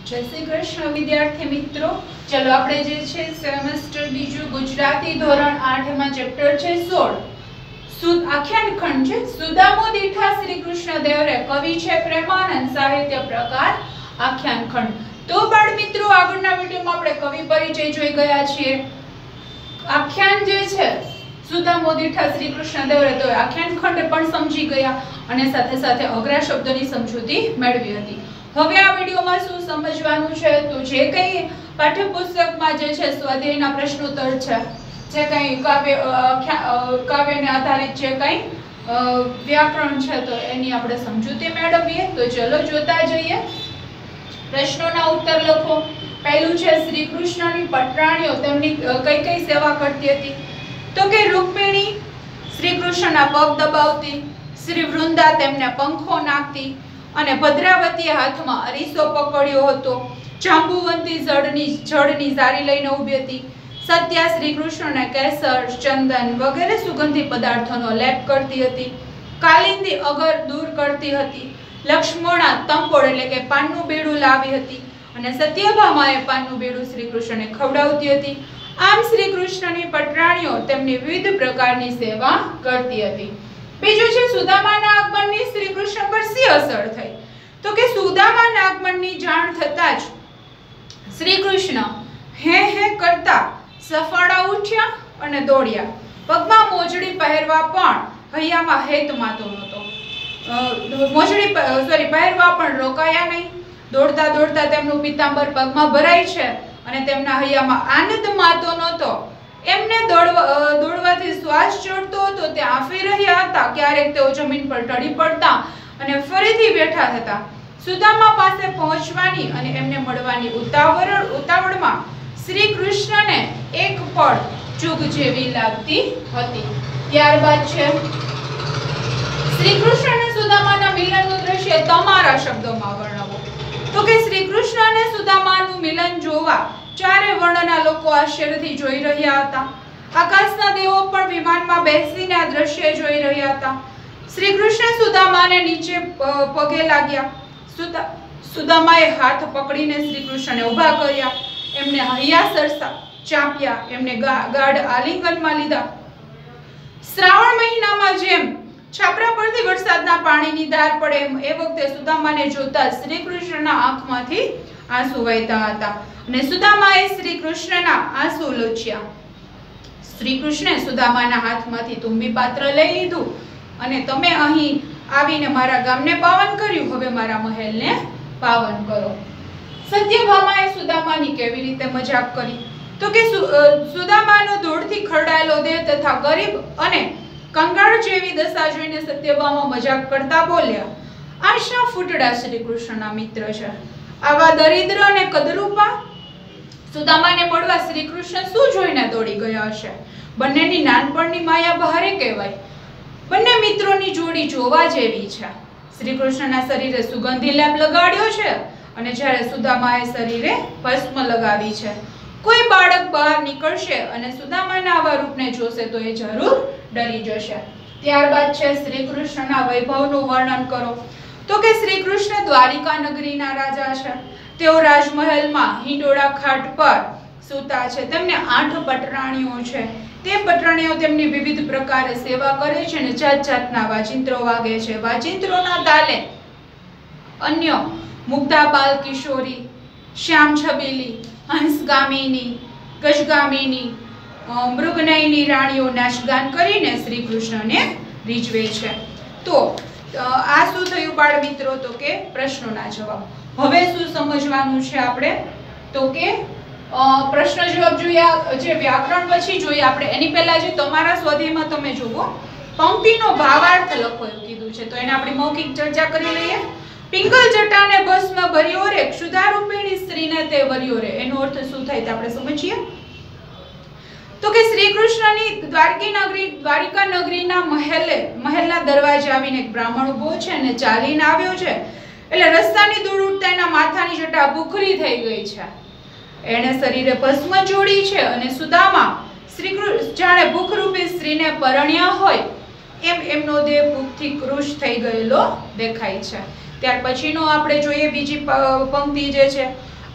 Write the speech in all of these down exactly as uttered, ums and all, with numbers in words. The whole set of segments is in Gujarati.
જય શ્રી કૃષ્ણ વિદ્યાર્થી મિત્રો, ચલો આપણે જે છે સેમેસ્ટર બીજું ગુજરાતી ધોરણ આઠ માં ચેપ્ટર છે સોળ સુદ આખ્યાન ખંડ છે. સુદામો દીઠા શ્રી કૃષ્ણદેવ રે કવિ છે પ્રેમાનંદ, સાહિત્ય પ્રકાર આખ્યાન ખંડ. તો બાળ મિત્રો, આગળના વિડિયોમાં આપણે કવિ પરિચય જોઈ ગયા છીએ. આખ્યાન જે છે સુદામો દીઠા શ્રી કૃષ્ણદેવ રે, તો આખ્યાન ખંડ પણ સમજી ગયા અને સાથે સાથે અઘરા શબ્દોની સમજૂતી મેળવી હતી. હવે આ વિડિયોમાં શું સમજવાનું છે, તો જે કંઈ પાઠ્યપુસ્તકમાં જે છે સ્વાધ્યાયના પ્રશ્નોત્તર છે, જે કંઈ કાવ્ય કાવ્યને આધારિત જે કંઈ વ્યાકરણ છે, તો એની આપણે સમજૂતી મેળવીએ. તો ચલો જોતા જઈએ. પ્રશ્નોના ઉત્તર લખો. પહેલું છે શ્રી કૃષ્ણની પટરાણીઓ તેમની કઈ કઈ સેવા કરતી હતી, તો કે રૂકમિણી શ્રી કૃષ્ણના પગ દબાવતી, શ્રી વૃંદા તેમને પંખો નાખતી અને ભદ્રાવતીએ હાથમાં અરીસો પકડ્યો હતો, જાંબુવંતી જળની જળની ઝારી લઈને ઊભી હતી, સત્યા શ્રી કૃષ્ણને કેસર, ચંદન વગેરે સુગંધી પદાર્થોનો લેપ કરતી હતી, કાલિંદી અગર દૂર કરતી હતી, લક્ષ્મણા તંબોળ એટલે કે પાનનું બેડું લાવી હતી અને સત્યભામાએ પાનનું બેડું શ્રી કૃષ્ણને ખવડાવતી હતી. આમ શ્રી કૃષ્ણની પટરાણીઓ તેમની વિવિધ પ્રકારની સેવા કરતી હતી. બીજું છે સુદામાના આગમનની શ્રી કૃષ્ણ પર શી અસર થઈ, તો કે સુદામાના આગમનની જાણ થતાં જ શ્રી કૃષ્ણ હે હે કરતા સફાળા ઉઠ્યા અને દોડ્યા. પગમાં મોજડી પહેરવા પણ હૈયામાં હેત માતો નહોતો. મોજડી સોરી પહેરવા પણ રોકાયા નહીં. દોડતા દોડતા તેમનું પિતાંબર પગમાં ભરાય છે અને તેમના હૈયામાં આનંદ માતો નહોતો. એમને દોડવાથી શ્વાસ ચડતો હતો, તે આફી રહ્યા હતા. ક્યારેક તેઓ જમીન પર ઢળી પડતા અને ફરીથી બેઠા થતા. સુદામા પાસે પહોંચવાની અને એમને મળવાની ઉતાવળ ઉતાવળમાં શ્રી કૃષ્ણને એક પળ જુગ જેવી લાગતી હતી. ત્યારબાદ છે શ્રી કૃષ્ણ અને સુદામાના મિલનનું દ્રશ્ય તમારા શબ્દોમાં વર્ણવો. તો કે શ્રી કૃષ્ણ અને સુદામાનું મિલન જોવા ચારે વર્ણના લોકો આશ્ચર્યથી જોઈ રહ્યા હતા. આકાશના દેવો પણ વિમાનમાં બેસીને આ દ્રશ્ય જોઈ રહ્યા હતા. શ્રી કૃષ્ણ સુદામાને નીચે પગે લાગ્યા. સુદામાએ હાથ પકડીને શ્રી કૃષ્ણને ઊભા કર્યા, એમને હૈયા સરસા ચાંપ્યા, એમને ગાઢ આલિંગનમાં લીધા. શ્રાવણ મહિનામાં જેમ છાપરા પરથી વરસાદના પાણીની ધાર પડે એમ એ વખતે સુદામાને જોતા શ્રી કૃષ્ણના આંખમાંથી આંસુ વહેતા હતા અને સુદામાએ શ્રી કૃષ્ણના આંસુ લૂછ્યા. શ્રી કૃષ્ણે સુદામાના હાથમાંથી તુંબી પાત્ર લઈ લીધું અને તમે અહીં આવીને મારા ગામને પાવન કર્યું, હવે મારા મહેલને પાવન કરો. સત્યભામાએ સુદામાની કેવી રીતે મજાક કરી, તો કે સુદામાનો ધૂળથી ખરડાયેલો દેહ તથા ગરીબ અને કંગાળ જેવી દશા જોઈને સત્યભામા મજાક કરતા બોલ્યા, આ શા ફૂટડા શ્રી કૃષ્ણના મિત્ર છે, આવા દરિદ્ર અને કદરૂપા? સુદામાને મળવા શ્રી કૃષ્ણ શું જોઈને દોડી ગયા હશે? બંનેની નાનપણની માયા બહારે કહેવાય. બંને મિત્રોની જોડી જોવા જેવી છે. શ્રી કૃષ્ણના શરીરે સુગંધી લેપ લગાડ્યો છે અને જ્યારે સુદામાએ શરીરે ભસ્મ લગાવી છે. કોઈ બાળક બહાર નીકળશે અને સુદામાના આવા રૂપને જોશે તો એ જરૂર ડરી જશે. ત્યારબાદ છે શ્રી કૃષ્ણના વૈભવનું વર્ણન કરો. તો કે શ્રી કૃષ્ણ દ્વારિકા નગરીના રાજા છે. તેઓ રાજમહેલમાં હિંડોળા ખાટ પર સૂતા છે. તેમને આઠ પટરાણીઓ છે. તે પટરાણીઓ તેમની વિવિધ પ્રકારે સેવા કરે છે અને જાત જાતના વાજિંત્રો વાગે છે. વાજિંત્રોના તાલે અન્ય મુગ્ધા કિશોરી, શ્યામ છબીલી, હંસગામિની, ગજગામિની, મૃગનયની રાણીઓ નાચગાન કરીને શ્રી કૃષ્ણને રીઝવે છે. તો આ શું થયું બાળ મિત્રો, તો કે પ્રશ્નોના જવાબ. હવે શું સમજવાનું છે આપણે, તો કે પ્રશ્ન જવાબ જોયા, જે વ્યાકરણ પછી જોઈએ આપણે. એની પહેલા જે તમારા સ્વાધ્યાયમાં તમે જુઓ પંક્તિનો ભાવાર્થ લખો એવું કીધું છે, તો એને આપણે મૌખિક ચર્ચા કરી લઈએ. પિંગલ જટાને ભસ્મ ભર્યો રે, ક્ષુધારૂપિણી સ્ત્રીને તે વર્યો રે. એનો અર્થ શું થાય તે આપણે સમજીએ. તો કે શ્રી કૃષ્ણની દ્વારકી નગરી દ્વારિકા નગરીના મહેલે મહેલના દરવાજે આવીને એક બ્રાહ્મણ ઊભો છે અને ચાલીને આવ્યો છે. એટલે રસ્તાની ધૂળ ઉડતા એના માથાની જટા ભૂખરી થઈ ગઈ છે. એણે શરીરે ભસ્મ જોડી છે અને સુદામા શ્રી કૃષ્ણ જાણે ભૂખરૂપી સ્ત્રીને પરણ્યા હોય એમ એમનો દેહ ભૂખથી કૃશ થઈ ગયેલો દેખાય છે. ત્યાર પછીનો આપણે જોઈએ બીજી પંક્તિ જે છે,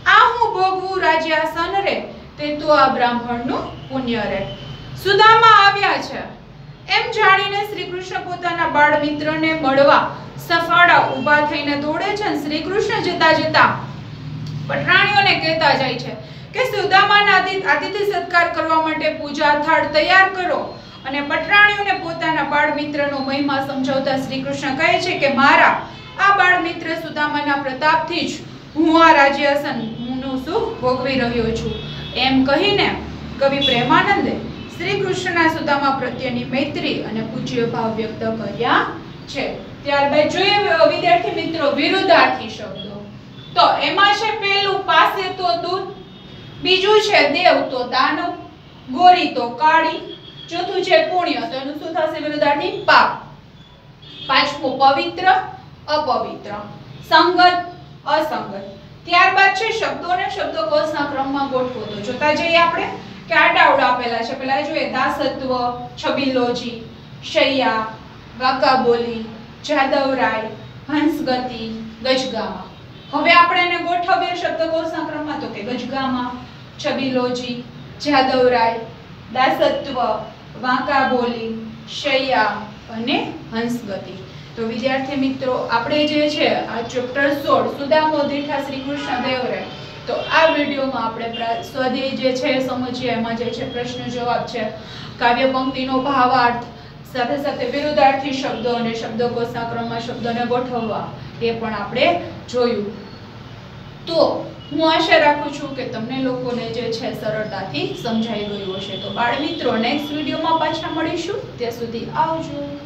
આ હું ભોગવું રાજ્યાસન રે, તે તો આ બ્રાહ્મણનું પુણ્ય રે. સુદામા આવ્યા છે એમ જાણીને શ્રી કૃષ્ણ પોતાના બાળ મિત્રને મળવા સફાળા ઊભા થઈને દોડે છે. શ્રી કૃષ્ણ જતા જતા પટરાણીઓને કહેતા જાય છે કે સુદામાના આતિથ્ય સત્કાર કરવા માટે પૂજા થાળ તૈયાર કરો. અને પટરાણીઓને પોતાના બાળ મિત્રનો મહિમા સમજાવતા શ્રી કૃષ્ણ કહે છે કે મારા આ બાળ મિત્ર સુદામાના પ્રતાપથી જ હું આ રાજ્યાસનનું સુખ ભોગવી રહ્યો છું. એમ કહીને કવિ પ્રેમાનંદે શ્રી કૃષ્ણના સુદામા પ્રત્યેની મૈત્રી અને પૂજ્ય ભાવ વ્યક્ત કર્યા છે. ત્યારબાદ જોઈએ વિદ્યાર્થી મિત્રો વિરુદ્ધાર્થી શબ્દો. તો એમાં છે પહેલું પાસે તો દૂત, બીજું છે દેવ તો દાનવ, ગોરી તો કાળી, ચોથું છે પુણ્ય તો એનું શું થશે વિરુદ્ધાર્થી પાપ, પાંચમું પવિત્ર અપવિત્ર, સંગત અસંગત. ત્યારબાદ છે શબ્દોને શબ્દકોશના ક્રમમાં ગોઠવો. તો જોતા જઈએ આપણે કે આડાવડા આપેલા છે. પહેલા જોઈએ દાસત્વ, છબીલોજી, શૈયા, વાકાબોલી, જાદવરાય, હંસગતિ, ગજગામા. હવે આપણે એને ગોઠવીએ શબ્દકોશના ક્રમમાં. તો કે ગજગામા, છબીલોજી, જાદવરાય, દાસત્વ, વાંકાબોલી, શૈયા અને હંસગતિ. તો વિદ્યાર્થી મિત્રો આપણે જે છે આ ચેપ્ટર સોળ સુદામો દીઠા શ્રી કૃષ્ણ દેવરાય, તો આ વિડીયોમાં આપણે સ્વાધ્યાય જે છે સમજીએ. એમાં જે છે પ્રશ્ન જવાબ છે, કાવ્ય પંક્તિનો ભાવાર્થ, સાથે સાથે વિરુદ્ધાર્થી શબ્દો અને શબ્દકોશના ક્રમમાં શબ્દોને ગોઠવવા એ પણ આપણે જોયું. તો હું આશા રાખું છું કે તમને લોકોને જે છે સરળતાથી સમજાઈ ગયું હશે. તો બાળ મિત્રો નેક્સ્ટ વિડીયોમાં પાછા મળીશું. ત્યાં સુધી આવજો.